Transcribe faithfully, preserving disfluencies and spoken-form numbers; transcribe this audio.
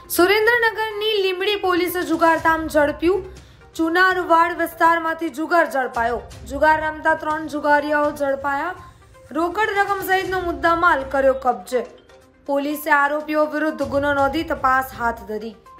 સુરેન્દ્રનગરની લીંબડી પોલીસે જુગારધામ ઝડપ્યું। ચુનારવાડ વિસ્તારમાંથી જુગાર ઝડપાયો। જુગાર રમતા ત્રણ જુગારીયાઓ ઝડપાયા। રોકડ રકમ સહિતનો મુદ્દામાલ કર્યો કબજે। પોલીસે આરોપીઓ વિરુદ્ધ ગુનો નોંધી તપાસ હાથ ધરી।